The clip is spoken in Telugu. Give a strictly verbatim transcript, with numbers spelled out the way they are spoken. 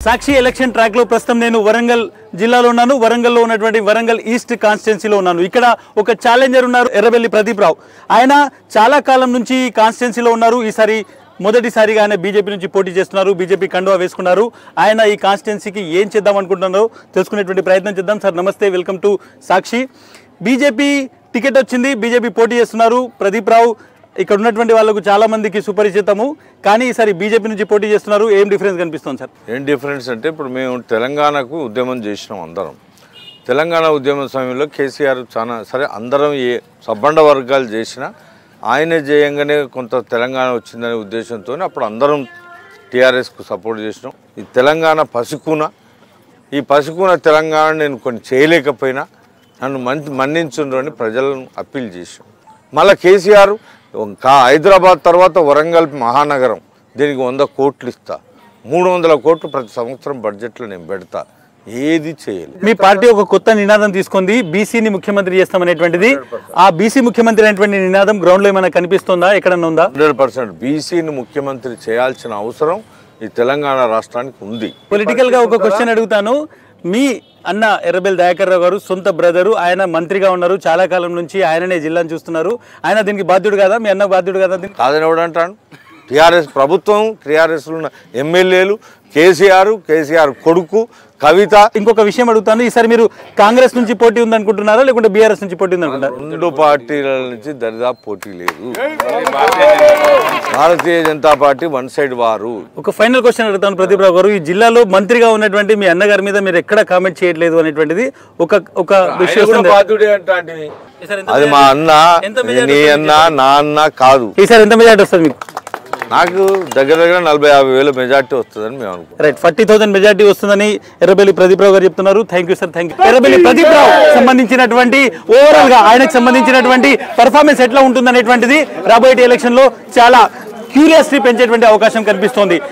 సాక్షి ఎలక్షన్ ట్రాక్ లో ప్రస్తుతం నేను వరంగల్ జిల్లాలో ఉన్నాను. వరంగల్లో ఉన్నటువంటి వరంగల్ ఈస్ట్ కాన్స్టిట్యున్సీలో ఉన్నాను. ఇక్కడ ఒక ఛాలెంజర్ ఉన్నారు, ఎర్రబెల్లి ప్రదీప్ రావు. ఆయన చాలా కాలం నుంచి ఈ కాన్స్టిట్యున్సీలో ఉన్నారు. ఈసారి మొదటిసారిగా ఆయన బీజేపీ నుంచి పోటీ చేస్తున్నారు. బీజేపీ కండువా వేసుకున్నారు. ఆయన ఈ కాన్స్టిట్యున్సీకి ఏం చేద్దాం అనుకుంటున్నారో తెలుసుకునేటువంటి ప్రయత్నం చేద్దాం. సార్ నమస్తే, welcome to Sakshi. BJP ticket వచ్చింది, బీజేపీ పోటీ చేస్తున్నారు. ప్రదీప్ రావు ఇక్కడ ఉన్నటువంటి వాళ్ళకు చాలా మందికి సుపరిచితము, కానీ ఈసారి బీజేపీ నుంచి పోటీ చేస్తున్నారు. ఏం డిఫరెన్స్ కనిపిస్తుంది సార్? ఏం డిఫరెన్స్ అంటే ఇప్పుడు మేము తెలంగాణకు ఉద్యమం చేసినాం అందరం. తెలంగాణ ఉద్యమం సమయంలో కేసీఆర్ చాలా సరే అందరం ఏ సబ్బండ వర్గాలు చేసినా ఆయనే చేయంగానే కొంత తెలంగాణ వచ్చిందనే ఉద్దేశంతో అప్పుడు అందరం టీఆర్ఎస్కు సపోర్ట్ చేసినాం. ఈ తెలంగాణ పసుకున ఈ పసుకున తెలంగాణ నేను కొన్ని చేయలేకపోయినా నన్ను మంచి మన్నించుండ్రు అని ప్రజలను అప్పీల్ చేసాం. మళ్ళీ కేసీఆర్ కా హైదరాబాద్ తర్వాత వరంగల్ మహానగరం దీనికి వంద కోట్లు ఇస్తా, మూడు వందల కోట్లు ప్రతి సంవత్సరం బడ్జెట్లో నేను పెడతా, ఏది చేయలేదు. మీ పార్టీ ఒక కొత్త నినాదం తీసుకుంది, బీసీని ముఖ్యమంత్రి చేస్తామనేటువంటిది. ఆ బీసీ ముఖ్యమంత్రి అనేటువంటి నినాదం గ్రౌండ్ లో ఏమైనా కనిపిస్తుందా, ఎక్కడన్నా ఉందా? హండ్రెడ్ పర్సెంట్ బీసీని ముఖ్యమంత్రి చేయాల్సిన అవసరం ఈ తెలంగాణ రాష్ట్రానికి ఉంది. పొలిటికల్ గా ఒక క్వశ్చన్ అడుగుతాను. మీ అన్న ఎర్రబెల్లి దయాకర్ రావు గారు సొంత బ్రదరు, ఆయన మంత్రిగా ఉన్నారు చాలా కాలం నుంచి, ఆయననే జిల్లాను చూస్తున్నారు. ఆయన దీనికి బాధ్యుడు కదా, మీ అన్న బాధ్యుడు కదా? కాదని ఎవడంటాను? టీఆర్ఎస్ ప్రభుత్వం, టీఆర్ఎస్ ఉన్న ఎమ్మెల్యేలు, కేసీఆర్, కేసీఆర్ కొడుకు కవిత. ఇంకొక విషయం అడుగుతాను, ఈసారి మీరు కాంగ్రెస్ నుంచి పోటీ ఉంది అనుకుంటున్నారా లేకుంటే బీఆర్ఎస్ నుంచి పోటీ ఉంది అనుకుంటారా? రెండు పార్టీల నుంచి దరిదాపు పోటీ లేదు. Bharatiya Janata Party one side వారు. ఒక ఫైనల్ క్వశ్చన్ అడుగుతాను ప్రదీప్ రావు గారు, ఈ జిల్లాలో మంత్రిగా ఉన్నటువంటి మీ అన్నగారి మీద మీరు ఎక్కడ కామెంట్ చేయట్లేదు అనేటువంటిది ఒక ఒక విషయం. అది మా అన్న, నీ అన్న, నా అన్న కాదు. ఈసారి ఎంత మెజార్టీ వస్తుంది మీకు? నాకు దగ్గర దగ్గర నలభై యాభై వేల మెజార్టీ వస్తుందని మేము అనుకుంటాం. రైట్, ఫార్టీ థౌసండ్ మెజార్టీ వస్తుందని ఎర్రబెల్లి ప్రదీప్ రావు గారు చెప్తున్నారు. Thank you sir, thank you. Errabelli Pradeep Rao సంబంధించినటువంటి ఓవరాల్ గా ఆయనకు సంబంధించినటువంటి పర్ఫార్మెన్స్ ఎట్లా ఉంటుంది అనేటువంటిది రాబోయే ఎలక్షన్ లో చాలా క్యూరియాసిటీ పెంచేటువంటి అవకాశం కనిపిస్తోంది.